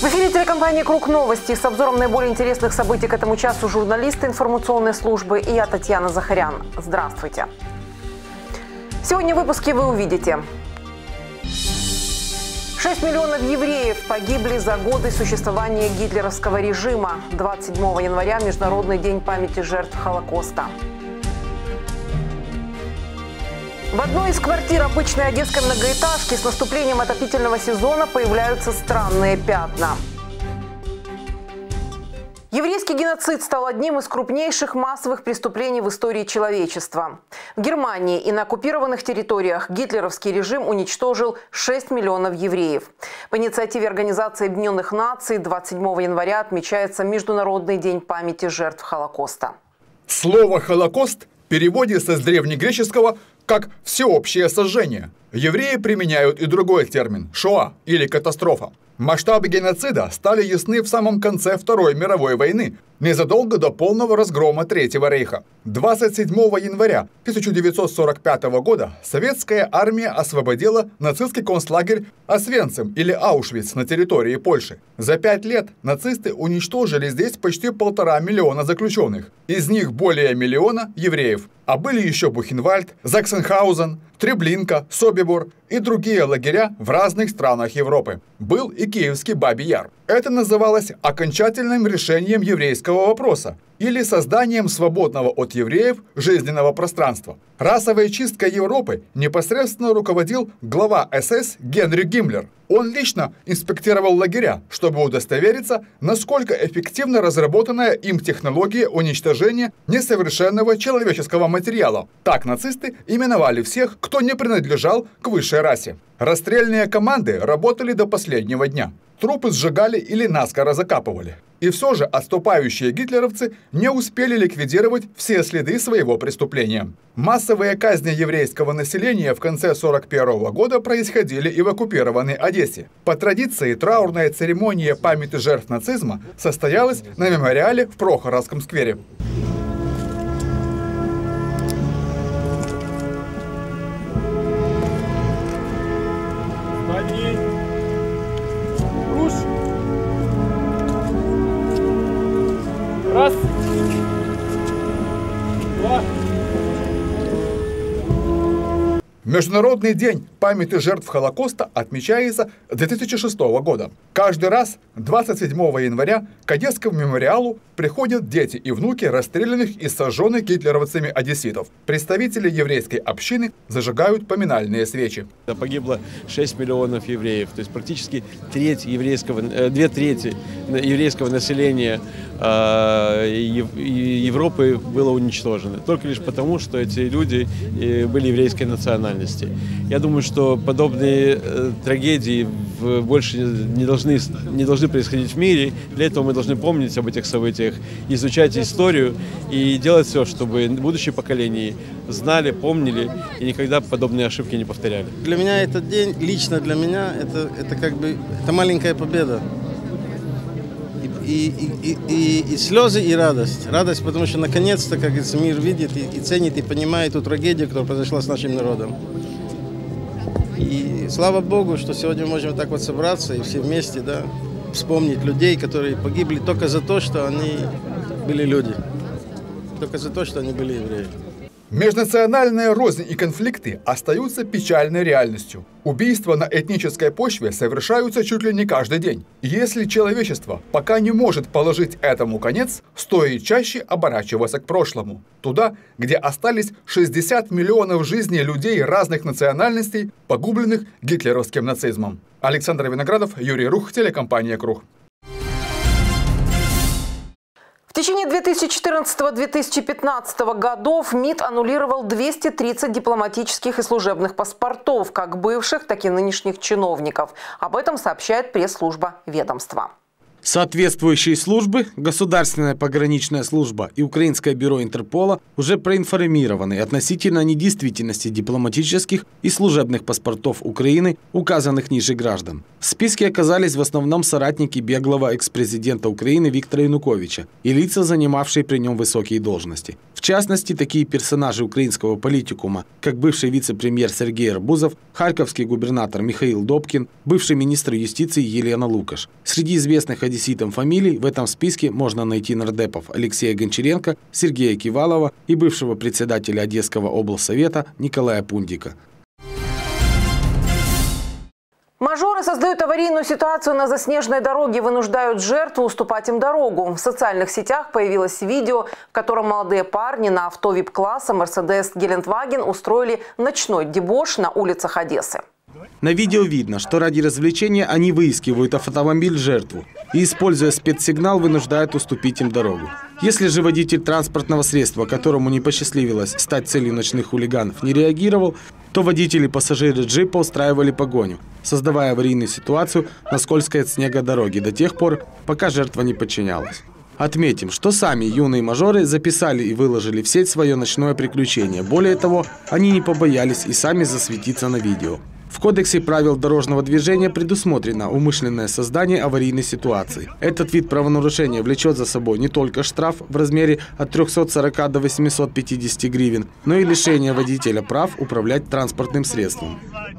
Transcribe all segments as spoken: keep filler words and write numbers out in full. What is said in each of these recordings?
В эфире телекомпании «Круг новости» с обзором наиболее интересных событий к этому часу журналисты информационной службы и я, Татьяна Захарян. Здравствуйте. Сегодня в выпуске вы увидите: шесть миллионов евреев погибли за годы существования гитлеровского режима. двадцать седьмого января – Международный день памяти жертв Холокоста. В одной из квартир обычной одесской многоэтажки с наступлением отопительного сезона появляются странные пятна. Еврейский геноцид стал одним из крупнейших массовых преступлений в истории человечества. В Германии и на оккупированных территориях гитлеровский режим уничтожил шесть миллионов евреев. По инициативе Организации Объединенных Наций двадцать седьмого января отмечается Международный день памяти жертв Холокоста. Слово «Холокост» переводится с древнегреческого как «всеобщее сожжение». Евреи применяют и другой термин – «шоа» или «катастрофа». Масштабы геноцида стали ясны в самом конце Второй мировой войны, незадолго до полного разгрома Третьего рейха. двадцать седьмого января тысяча девятьсот сорок пятого года советская армия освободила нацистский концлагерь Освенцим или Аушвиц на территории Польши. За пять лет нацисты уничтожили здесь почти полтора миллиона заключенных. Из них более миллиона евреев. А были еще Бухенвальд, Заксенхаузен, Треблинка, Собибор и другие лагеря в разных странах Европы. Был и киевский Бабий Яр. Это называлось окончательным решением еврейского вопроса или созданием свободного от евреев жизненного пространства. Расовой чисткой Европы непосредственно руководил глава эс эс Генрих Гиммлер. Он лично инспектировал лагеря, чтобы удостовериться, насколько эффективно разработанная им технология уничтожения несовершенного человеческого материала. Так нацисты именовали всех, кто не принадлежал к высшей расе. Расстрельные команды работали до последнего дня. Трупы сжигали или наскоро закапывали. И все же отступающие гитлеровцы не успели ликвидировать все следы своего преступления. Массовые казни еврейского населения в конце сорок первого года происходили и в оккупированной Одессе. По традиции, траурная церемония памяти жертв нацизма состоялась на мемориале в Прохоровском сквере. Раз, два. Международный день памяти жертв Холокоста отмечается с две тысячи шестого года. Каждый раз двадцать седьмого января к Одесскому мемориалу приходят дети и внуки расстрелянных и сожженных гитлеровцами одесситов. Представители еврейской общины зажигают поминальные свечи. Погибло шесть миллионов евреев, то есть практически треть еврейского, две трети еврейского населения Европы было уничтожено. Только лишь потому, что эти люди были еврейской национальности. Я думаю, что подобные трагедии больше не должны, не должны происходить в мире. Для этого мы должны помнить об этих событиях, изучать историю и делать все, чтобы будущие поколения знали, помнили и никогда подобные ошибки не повторяли. Для меня этот день, лично для меня, это, это как бы это маленькая победа. И, и, и, и, и слезы, и радость. Радость, потому что наконец-то, как говорится, мир видит и, и ценит, и понимает ту трагедию, которая произошла с нашим народом. И слава Богу, что сегодня мы можем так вот собраться и все вместе, да, вспомнить людей, которые погибли только за то, что они были люди. Только за то, что они были евреи. Межнациональные розни и конфликты остаются печальной реальностью. Убийства на этнической почве совершаются чуть ли не каждый день. Если человечество пока не может положить этому конец, стоит чаще оборачиваться к прошлому. Туда, где остались шестьдесят миллионов жизней людей разных национальностей, погубленных гитлеровским нацизмом. Александр Виноградов, Юрий Рух, телекомпания «Круг». В течение две тысячи четырнадцатого — две тысячи пятнадцатого годов МИД аннулировал двести тридцать дипломатических и служебных паспортов, как бывших, так и нынешних чиновников. Об этом сообщает пресс-служба ведомства. Соответствующие службы, Государственная пограничная служба и Украинское бюро Интерпола уже проинформированы относительно недействительности дипломатических и служебных паспортов Украины, указанных ниже граждан. В списке оказались в основном соратники беглого экс-президента Украины Виктора Януковича и лица, занимавшие при нем высокие должности. В частности, такие персонажи украинского политикума, как бывший вице-премьер Сергей Арбузов, харьковский губернатор Михаил Добкин, бывший министр юстиции Елена Лукаш. Среди известных одесситам фамилий в этом списке можно найти нардепов Алексея Гончаренко, Сергея Кивалова и бывшего председателя Одесского облсовета Николая Пундика. Мажоры создают аварийную ситуацию на заснеженной дороге, вынуждают жертву уступать им дорогу. В социальных сетях появилось видео, в котором молодые парни на авто вип-класса Mercedes Гелендваген устроили ночной дебош на улицах Одессы. На видео видно, что ради развлечения они выискивают автомобиль жертву и, используя спецсигнал, вынуждают уступить им дорогу. Если же водитель транспортного средства, которому не посчастливилось стать целью ночных хулиганов, не реагировал, то водители и пассажиры джипа устраивали погоню, создавая аварийную ситуацию на скользкой от снега дороге до тех пор, пока жертва не подчинялась. Отметим, что сами юные мажоры записали и выложили в сеть свое ночное приключение. Более того, они не побоялись и сами засветиться на видео. В Кодексе правил дорожного движения предусмотрено умышленное создание аварийной ситуации. Этот вид правонарушения влечет за собой не только штраф в размере от трёхсот сорока до восьмисот пятидесяти гривен, но и лишение водителя прав управлять транспортным средством.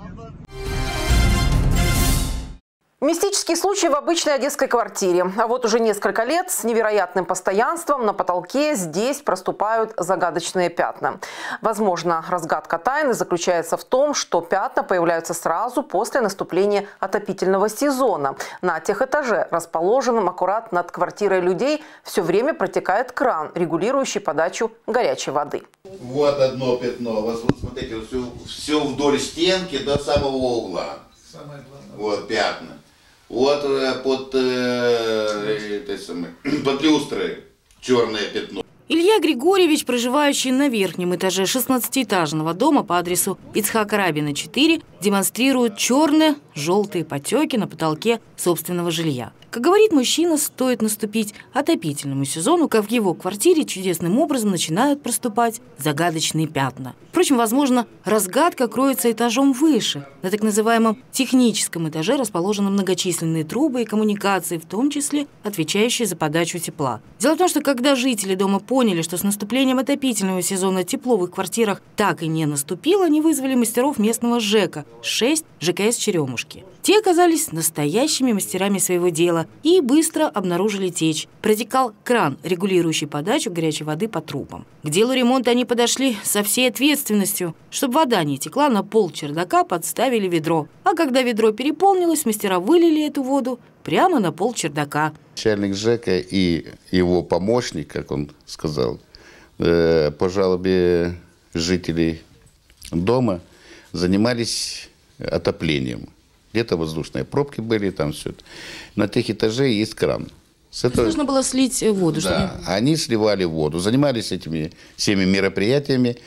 Мистический случай в обычной одесской квартире. А вот уже несколько лет с невероятным постоянством на потолке здесь проступают загадочные пятна. Возможно, разгадка тайны заключается в том, что пятна появляются сразу после наступления отопительного сезона. На техэтаже, расположенном аккурат над квартирой людей, все время протекает кран, регулирующий подачу горячей воды. Вот одно пятно. Вот смотрите, все, все вдоль стенки до самого угла. Вот пятна. Вот под, э, под люстрой черное пятно. Илья Григорьевич, проживающий на верхнем этаже шестнадцатиэтажного дома по адресу Ицхака Рабина, четыре, демонстрирует черные, желтые потеки на потолке собственного жилья. Как говорит мужчина, стоит наступить отопительному сезону, как в его квартире чудесным образом начинают проступать загадочные пятна. Впрочем, возможно, разгадка кроется этажом выше. На так называемом техническом этаже расположены многочисленные трубы и коммуникации, в том числе отвечающие за подачу тепла. Дело в том, что когда жители дома поняли, что с наступлением отопительного сезона тепло в их квартирах так и не наступило, они вызвали мастеров местного ЖЭКа шесть ЖКС «Черемушки». Те оказались настоящими мастерами своего дела и быстро обнаружили течь. Протекал кран, регулирующий подачу горячей воды по трубам. К делу ремонта они подошли со всей ответственностью. Чтобы вода не текла, на пол чердака подставили ведро. А когда ведро переполнилось, мастера вылили эту воду прямо на пол чердака. Начальник ЖЭКа и его помощник, как он сказал, по жалобе жителей дома занимались отоплением. Где-то воздушные пробки были, там все. На тех этаже есть кран. С этого... Нужно было слить воду. Да, чтобы... они сливали воду, занимались этими всеми мероприятиями.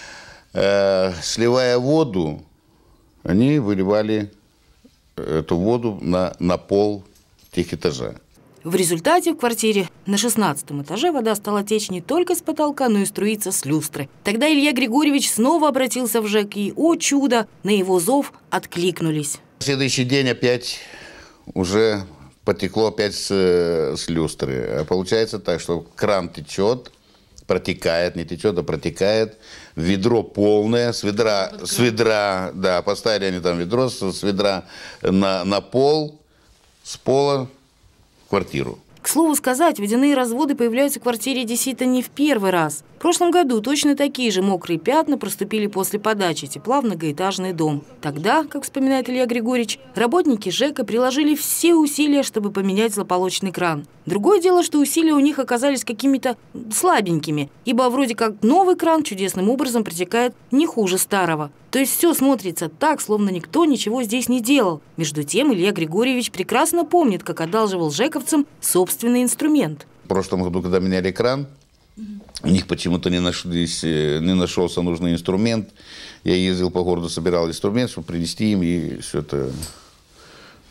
Э, сливая воду, они выливали эту воду на, на пол тех этажа. В результате в квартире на шестнадцатом этаже вода стала течь не только с потолка, но и струиться с люстры. Тогда Илья Григорьевич снова обратился в ЖЭК, и, о чудо, на его зов откликнулись. В следующий день опять уже потекло опять с, с люстры. А получается так, что кран течет, протекает, не течет, а протекает. Ведро полное, с ведра, с ведра, да, поставили они там ведро с, с ведра на, на пол, с пола в квартиру. К слову сказать, водяные разводы появляются в квартире одессита не в первый раз. В прошлом году точно такие же мокрые пятна проступили после подачи тепла в многоэтажный дом. Тогда, как вспоминает Илья Григорьевич, работники ЖЭКа приложили все усилия, чтобы поменять злополучный кран. Другое дело, что усилия у них оказались какими-то слабенькими, ибо вроде как новый кран чудесным образом протекает не хуже старого. То есть все смотрится так, словно никто ничего здесь не делал. Между тем, Илья Григорьевич прекрасно помнит, как одалживал жековцам собственный инструмент. В прошлом году, когда меняли кран, у них почему-то не, нашлись, не нашелся нужный инструмент. Я ездил по городу, собирал инструмент, чтобы принести им и все это,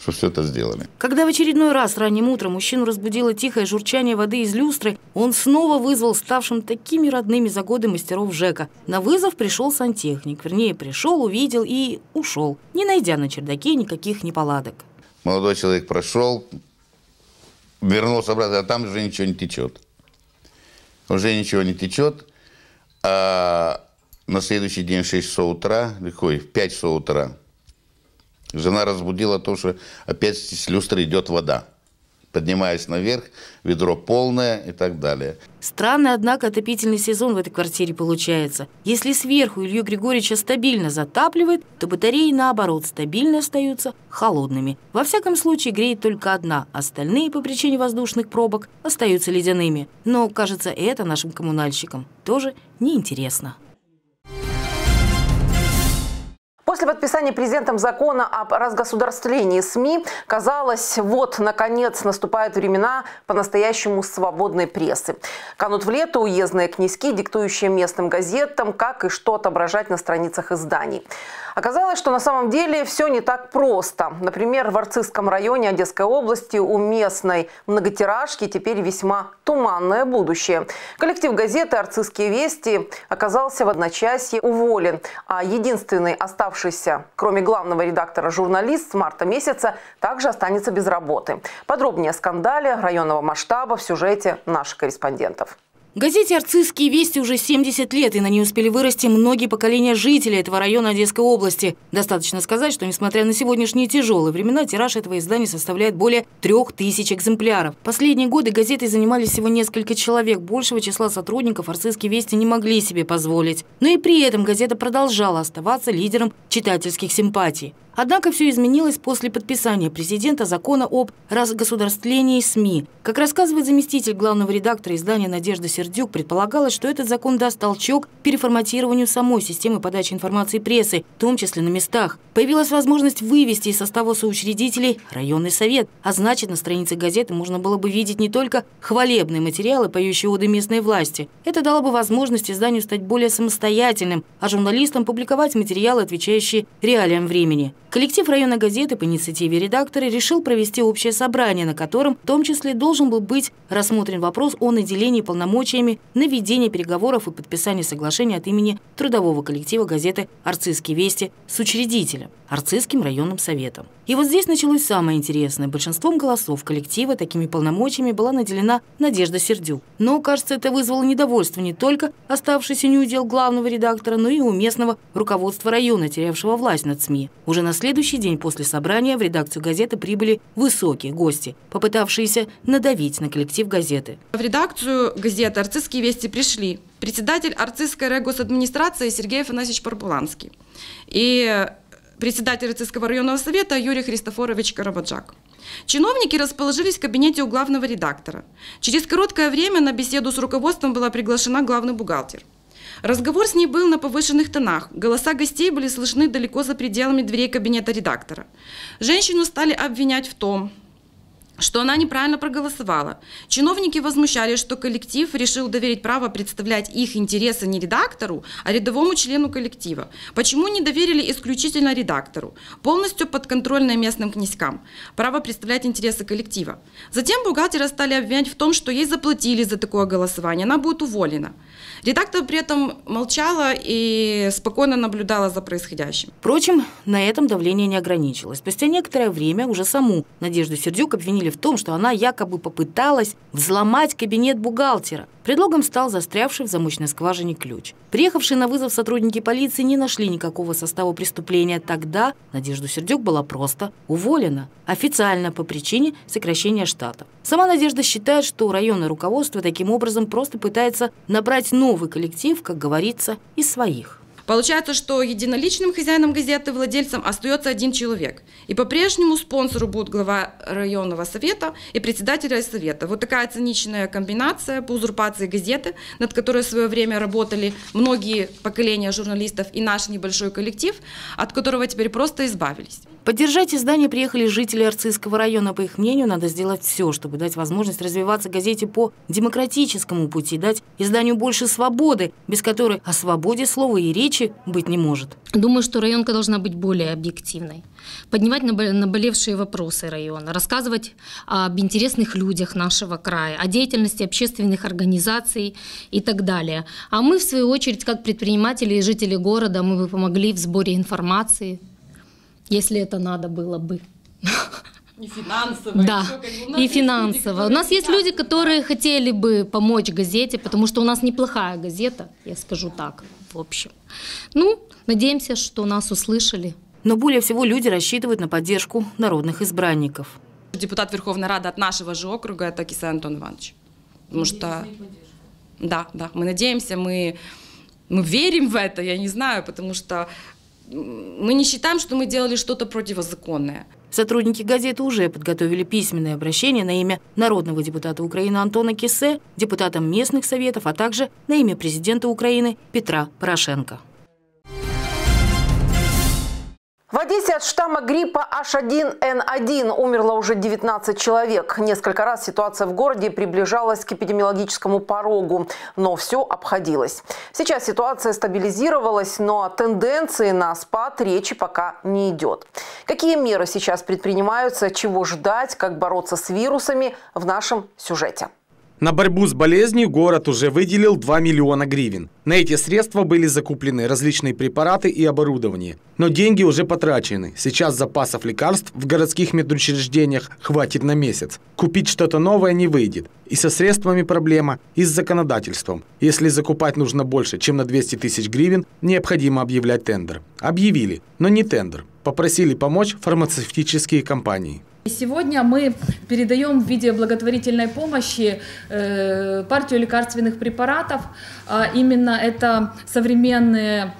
что все это сделали. Когда в очередной раз ранним утром мужчину разбудило тихое журчание воды из люстры, он снова вызвал ставшим такими родными за годы мастеров ЖЭКа. На вызов пришел сантехник. Вернее, пришел, увидел и ушел, не найдя на чердаке никаких неполадок. Молодой человек прошел, вернулся обратно, а там уже ничего не течет. Уже ничего не течет. А на следующий день в шесть часов утра, ой, в пять часов утра, жена разбудила то, что опять с люстры идет вода. Поднимаясь наверх, ведро полное и так далее. Странный, однако, отопительный сезон в этой квартире получается. Если сверху Илью Григорьевича стабильно затапливает, то батареи, наоборот, стабильно остаются холодными. Во всяком случае, греет только одна, остальные по причине воздушных пробок остаются ледяными. Но, кажется, это нашим коммунальщикам тоже неинтересно. После подписания президентом закона об разгосударствлении СМИ, казалось, вот, наконец, наступают времена по-настоящему свободной прессы. Канут в лето уездные князьки, диктующие местным газетам, как и что отображать на страницах изданий. Оказалось, что на самом деле все не так просто. Например, в Арцизском районе Одесской области у местной многотиражки теперь весьма туманное будущее. Коллектив газеты «Арцизские вести» оказался в одночасье уволен, а единственный оставшийся, кроме главного редактора, журналист с марта месяца также останется без работы. Подробнее о скандале районного масштаба в сюжете наших корреспондентов. Газете «Арцизские вести» уже семьдесят лет, и на ней успели вырасти многие поколения жителей этого района Одесской области. Достаточно сказать, что, несмотря на сегодняшние тяжелые времена, тираж этого издания составляет более трех тысяч экземпляров. Последние годы газетой занимались всего несколько человек. Большего числа сотрудников «Арцизские вести» не могли себе позволить. Но и при этом газета продолжала оставаться лидером читательских симпатий. Однако все изменилось после подписания президента закона об разгосударствлении СМИ. Как рассказывает заместитель главного редактора издания Надежда Сердюк, предполагалось, что этот закон даст толчок переформатированию самой системы подачи информации прессы, в том числе на местах. Появилась возможность вывести из состава соучредителей районный совет, а значит, на странице газеты можно было бы видеть не только хвалебные материалы, поющие оды местной власти. Это дало бы возможность изданию стать более самостоятельным, а журналистам публиковать материалы, отвечающие реалиям времени. Коллектив районной газеты по инициативе редактора решил провести общее собрание, на котором в том числе должен был быть рассмотрен вопрос о наделении полномочиями на ведение переговоров и подписание соглашения от имени трудового коллектива газеты «Арцизские вести» с учредителем – Арцизским районным советом. И вот здесь началось самое интересное. Большинством голосов коллектива такими полномочиями была наделена Надежда Сердюк. Но, кажется, это вызвало недовольство не только оставшийся неудел главного редактора, но и у местного руководства района, терявшего власть над СМИ. Уже на следующий день после собрания в редакцию газеты прибыли высокие гости, попытавшиеся надавить на коллектив газеты. В редакцию газеты «Арцизские вести» пришли председатель Арцизской райгосадминистрации Сергей Афанасьевич Парпуланский и председатель Арцизского районного совета Юрий Христофорович Карабаджак. Чиновники расположились в кабинете у главного редактора. Через короткое время на беседу с руководством была приглашена главный бухгалтер. Разговор с ней был на повышенных тонах. Голоса гостей были слышны далеко за пределами дверей кабинета редактора. Женщину стали обвинять в том, что она неправильно проголосовала. Чиновники возмущались, что коллектив решил доверить право представлять их интересы не редактору, а рядовому члену коллектива. Почему не доверили исключительно редактору, полностью подконтрольное местным князькам, право представлять интересы коллектива? Затем бухгалтера стали обвинять в том, что ей заплатили за такое голосование, она будет уволена. Редактор при этом молчала и спокойно наблюдала за происходящим. Впрочем, на этом давление не ограничилось. Спустя некоторое время уже саму Надежду Сердюк обвинили в том, что она якобы попыталась взломать кабинет бухгалтера. Предлогом стал застрявший в замочной скважине ключ. Приехавшие на вызов сотрудники полиции не нашли никакого состава преступления. Тогда Надежда Сердюк была просто уволена. Официально по причине сокращения штата. Сама Надежда считает, что районное руководство таким образом просто пытается набрать новый коллектив, как говорится, из своих. Получается, что единоличным хозяином газеты, владельцем, остается один человек. И по-прежнему спонсору будут глава районного совета и председатель райсовета. Вот такая циничная комбинация по узурпации газеты, над которой в свое время работали многие поколения журналистов и наш небольшой коллектив, от которого теперь просто избавились. Поддержать издание приехали жители Арцизского района. По их мнению, надо сделать все, чтобы дать возможность развиваться газете по демократическому пути, дать изданию больше свободы, без которой о свободе слова и речи быть не может. Думаю, что районка должна быть более объективной. Поднимать наболевшие вопросы района, рассказывать об интересных людях нашего края, о деятельности общественных организаций и так далее. А мы, в свою очередь, как предприниматели и жители города, мы бы помогли в сборе информации, если это надо было бы. И финансово. Да, и финансово. У нас есть люди, которые хотели бы помочь газете, потому что у нас неплохая газета, я скажу так, в общем. Ну, надеемся, что нас услышали. Но более всего люди рассчитывают на поддержку народных избранников. Депутат Верховной Рады от нашего же округа – это Кисай Антон Иванович. Потому что, да, да, мы надеемся, мы, мы верим в это, я не знаю, потому что мы не считаем, что мы делали что-то противозаконное. Сотрудники газеты уже подготовили письменное обращение на имя народного депутата Украины Антона Кисе, депутатам местных советов, а также на имя президента Украины Петра Порошенко. В Одессе от штамма гриппа эйч один эн один умерло уже девятнадцать человек. Несколько раз ситуация в городе приближалась к эпидемиологическому порогу, но все обходилось. Сейчас ситуация стабилизировалась, но о тенденции на спад речи пока не идет. Какие меры сейчас предпринимаются, чего ждать, как бороться с вирусами – в нашем сюжете. На борьбу с болезнью город уже выделил два миллиона гривен. На эти средства были закуплены различные препараты и оборудование. Но деньги уже потрачены. Сейчас запасов лекарств в городских медучреждениях хватит на месяц. Купить что-то новое не выйдет. И со средствами проблема, и с законодательством. Если закупать нужно больше, чем на двести тысяч гривен, необходимо объявлять тендер. Объявили, но не тендер. Попросили помочь фармацевтические компании. Сегодня мы передаем в виде благотворительной помощи э, партию лекарственных препаратов. А именно это современные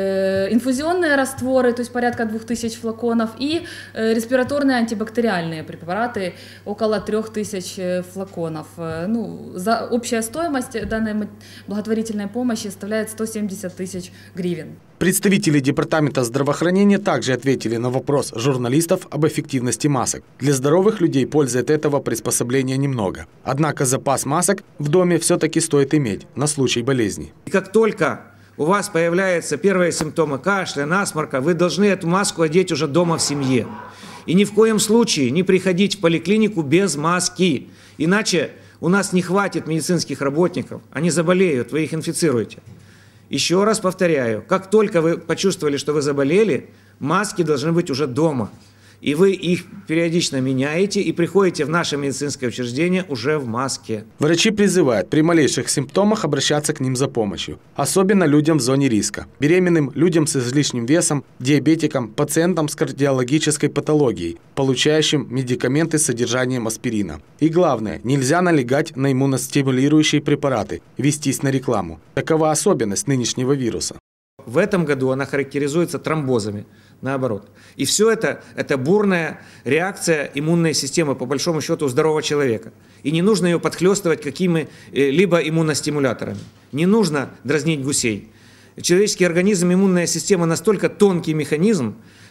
э, инфузионные растворы, то есть порядка двух тысяч флаконов, и э, респираторные антибактериальные препараты, около трех тысяч флаконов. Ну, за общая стоимость данной благотворительной помощи составляет сто семьдесят тысяч гривен. Представители Департамента здравоохранения также ответили на вопрос журналистов об эффективности масок. Для здоровых людей пользы от этого приспособления немного. Однако запас масок в доме все-таки стоит иметь на случай болезни. И как только у вас появляются первые симптомы кашля, насморка, вы должны эту маску одеть уже дома в семье. И ни в коем случае не приходить в поликлинику без маски. Иначе у нас не хватит медицинских работников, они заболеют, вы их инфицируете. Еще раз повторяю, как только вы почувствовали, что вы заболели, маски должны быть уже дома. И вы их периодично меняете и приходите в наше медицинское учреждение уже в маске. Врачи призывают при малейших симптомах обращаться к ним за помощью. Особенно людям в зоне риска. Беременным, людям с излишним весом, диабетикам, пациентам с кардиологической патологией, получающим медикаменты с содержанием аспирина. И главное, нельзя налегать на иммуностимулирующие препараты, вестись на рекламу. Такова особенность нынешнего вируса. В этом году она характеризуется тромбозами, наоборот. И все это – это бурная реакция иммунной системы, по большому счету, у здорового человека. И не нужно ее подхлестывать какими-либо иммуностимуляторами. Не нужно дразнить гусей. Человеческий организм, иммунная система настолько тонкий механизм,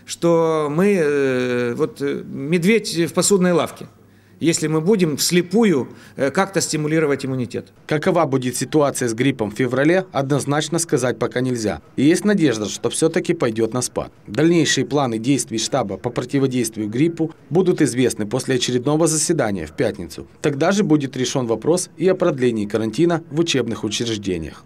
что мы, вот, медведь в посудной лавке, если мы будем вслепую как-то стимулировать иммунитет. Какова будет ситуация с гриппом в феврале, однозначно сказать пока нельзя. И есть надежда, что все-таки пойдет на спад. Дальнейшие планы действий штаба по противодействию гриппу будут известны после очередного заседания в пятницу. Тогда же будет решен вопрос и о продлении карантина в учебных учреждениях.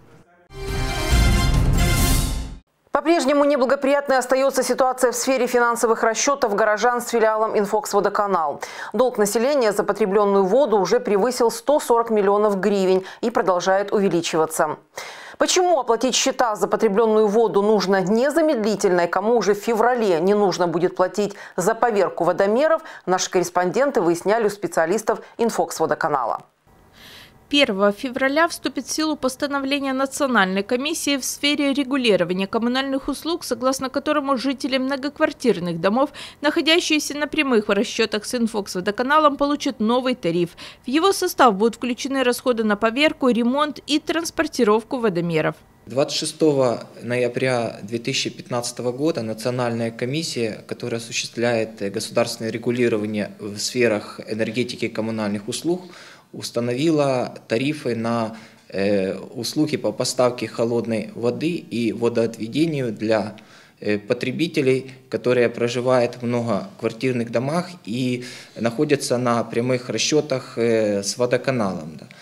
По-прежнему неблагоприятной остается ситуация в сфере финансовых расчетов горожан с филиалом «Инфокс Водоканал». Долг населения за потребленную воду уже превысил сто сорок миллионов гривен и продолжает увеличиваться. Почему оплатить счета за потребленную воду нужно незамедлительно и кому уже в феврале не нужно будет платить за поверку водомеров, наши корреспонденты выясняли у специалистов «Инфокс Водоканала». первого февраля вступит в силу постановление Национальной комиссии в сфере регулирования коммунальных услуг, согласно которому жители многоквартирных домов, находящиеся на прямых расчетах с «Инфокс Водоканалом», получат новый тариф. В его состав будут включены расходы на поверку, ремонт и транспортировку водомеров. двадцать шестого ноября две тысячи пятнадцатого года Национальная комиссия, которая осуществляет государственное регулирование в сферах энергетики и коммунальных услуг, установила тарифы на э, услуги по поставке холодной воды и водоотведению для э, потребителей, которые проживают в многоквартирных домах и находятся на прямых расчетах э, с водоканалом. Да.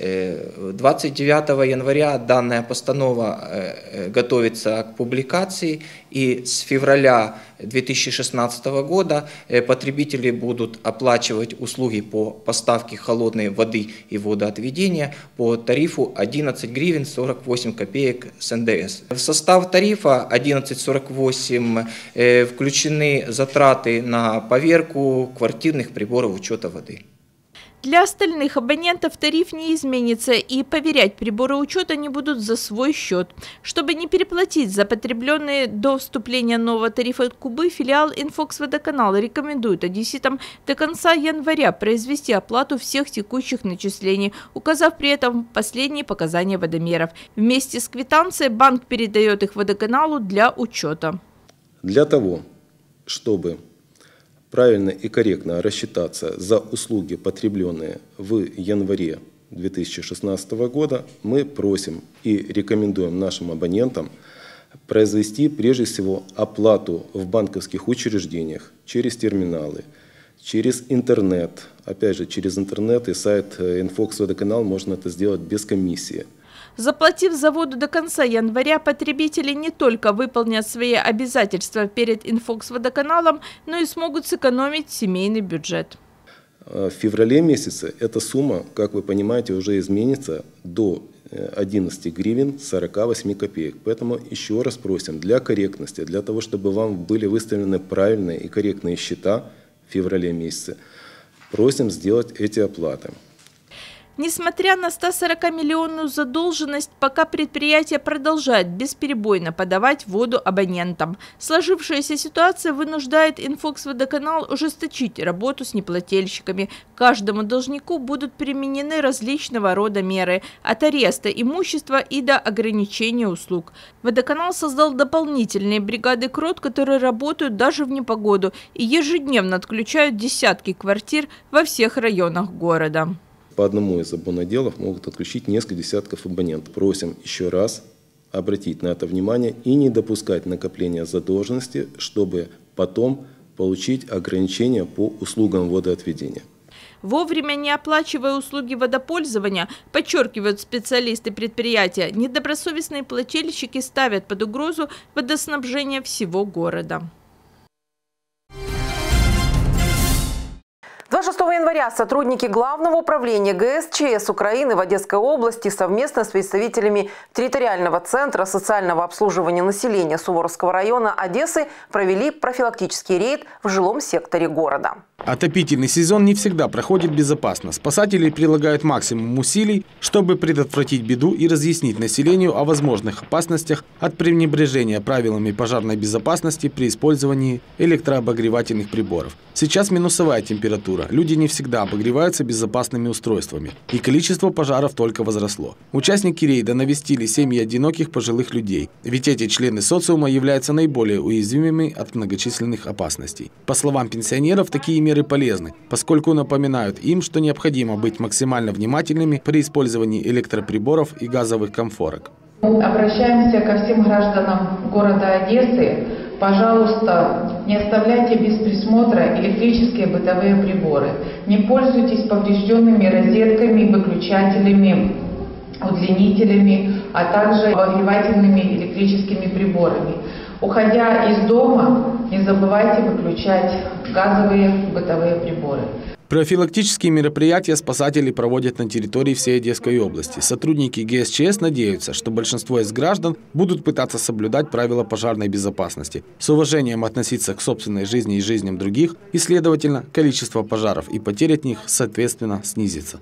двадцать девятого января данная постанова готовится к публикации, и с февраля две тысячи шестнадцатого года потребители будут оплачивать услуги по поставке холодной воды и водоотведения по тарифу одиннадцать гривен сорок восемь копеек с эн дэ эс. В состав тарифа одиннадцать сорок восемь включены затраты на поверку квартирных приборов учета воды. Для остальных абонентов тариф не изменится, и поверять приборы учета они будут за свой счет. Чтобы не переплатить за потребленные до вступления нового тарифа от Кубы, филиал Инфокс-Водоканал рекомендует одесситам до конца января произвести оплату всех текущих начислений, указав при этом последние показания водомеров. Вместе с квитанцией банк передает их водоканалу для учета. Для того, чтобы правильно и корректно рассчитаться за услуги, потребленные в январе две тысячи шестнадцатого года, мы просим и рекомендуем нашим абонентам произвести прежде всего оплату в банковских учреждениях через терминалы, через интернет. Опять же, через интернет и сайт Инфокс-Водоканал можно это сделать без комиссии. Заплатив за воду до конца января, потребители не только выполнят свои обязательства перед Инфокс-Водоканалом, но и смогут сэкономить семейный бюджет. В феврале месяце эта сумма, как вы понимаете, уже изменится до одиннадцати гривен сорока восьми копеек. Поэтому еще раз просим для корректности, для того, чтобы вам были выставлены правильные и корректные счета в феврале месяце, просим сделать эти оплаты. Несмотря на стосорокамиллионную задолженность, пока предприятие продолжает бесперебойно подавать воду абонентам. Сложившаяся ситуация вынуждает Инфокс-Водоканал ужесточить работу с неплательщиками. Каждому должнику будут применены различного рода меры – от ареста имущества и до ограничения услуг. Водоканал создал дополнительные бригады КРОТ, которые работают даже в непогоду и ежедневно отключают десятки квартир во всех районах города. По одному из абоноделов могут отключить несколько десятков абонентов. Просим еще раз обратить на это внимание и не допускать накопления задолженности, чтобы потом получить ограничения по услугам водоотведения. Вовремя не оплачивая услуги водопользования, подчеркивают специалисты предприятия, недобросовестные плательщики ставят под угрозу водоснабжение всего города. двадцать шестого января сотрудники Главного управления гэ эс че эс Украины в Одесской области совместно с представителями территориального центра социального обслуживания населения Суворовского района Одессы провели профилактический рейд в жилом секторе города. Отопительный сезон не всегда проходит безопасно. Спасатели прилагают максимум усилий, чтобы предотвратить беду и разъяснить населению о возможных опасностях от пренебрежения правилами пожарной безопасности при использовании электрообогревательных приборов. Сейчас минусовая температура. Люди не всегда обогреваются безопасными устройствами. И количество пожаров только возросло. Участники рейда навестили семьи одиноких пожилых людей. Ведь эти члены социума являются наиболее уязвимыми от многочисленных опасностей. По словам пенсионеров, такие меры полезны, поскольку напоминают им, что необходимо быть максимально внимательными при использовании электроприборов и газовых комфорок. Обращаемся ко всем гражданам города Одессы. Пожалуйста, не оставляйте без присмотра электрические бытовые приборы. Не пользуйтесь поврежденными розетками, выключателями, удлинителями, а также обогревательными электрическими приборами. Уходя из дома, не забывайте выключать газовые бытовые приборы. Профилактические мероприятия спасатели проводят на территории всей Одесской области. Сотрудники гэ эс че эс надеются, что большинство из граждан будут пытаться соблюдать правила пожарной безопасности, с уважением относиться к собственной жизни и жизням других, и, следовательно, количество пожаров и потерь от них, соответственно, снизится.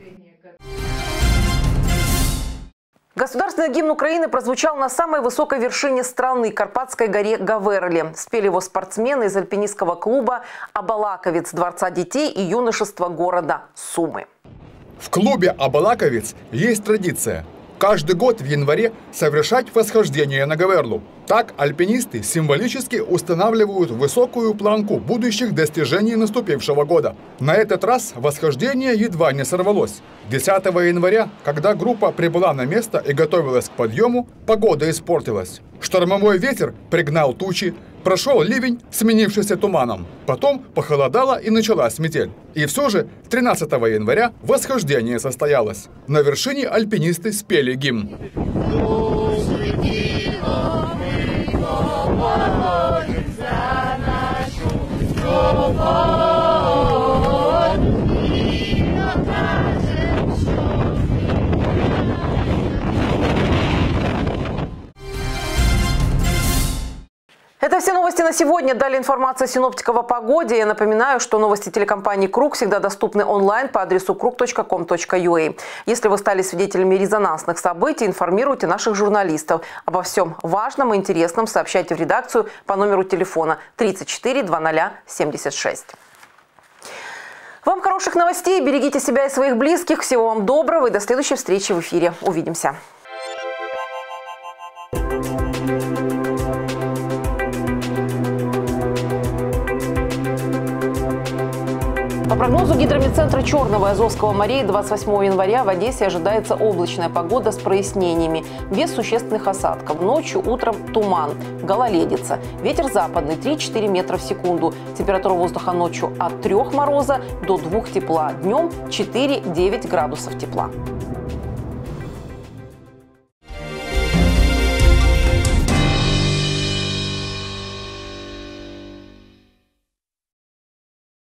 Государственный гимн Украины прозвучал на самой высокой вершине страны – Карпатской горе Гаверли. Спели его спортсмены из альпинистского клуба «Абалаковец» Дворца детей и юношества города Сумы. В клубе «Абалаковец» есть традиция. каждый год в январе совершать восхождение на Говерлу. Так альпинисты символически устанавливают высокую планку будущих достижений наступившего года. На этот раз восхождение едва не сорвалось. десятого января, когда группа прибыла на место и готовилась к подъему, погода испортилась. Штормовой ветер пригнал тучи, прошел ливень, сменившийся туманом. Потом похолодало и началась метель. И все же тринадцатого января восхождение состоялось. На вершине альпинисты спели гимн. Это все новости на сегодня. Далее информация синоптиков о погоде. Я напоминаю, что новости телекомпании «Круг» всегда доступны онлайн по адресу круг точка ком точка ю а. Если вы стали свидетелями резонансных событий, информируйте наших журналистов. Обо всем важном и интересном сообщайте в редакцию по номеру телефона тридцать четыре двадцать семьдесят шесть. Вам хороших новостей, берегите себя и своих близких. Всего вам доброго и до следующей встречи в эфире. Увидимся. По прогнозу гидромедцентра Черного и Азовского морей, двадцать восьмого января в Одессе ожидается облачная погода с прояснениями, без существенных осадков. Ночью, утром туман, гололедица. Ветер западный три-четыре метра в секунду. Температура воздуха ночью от трёх мороза до двух тепла. Днем четыре-девять градусов тепла.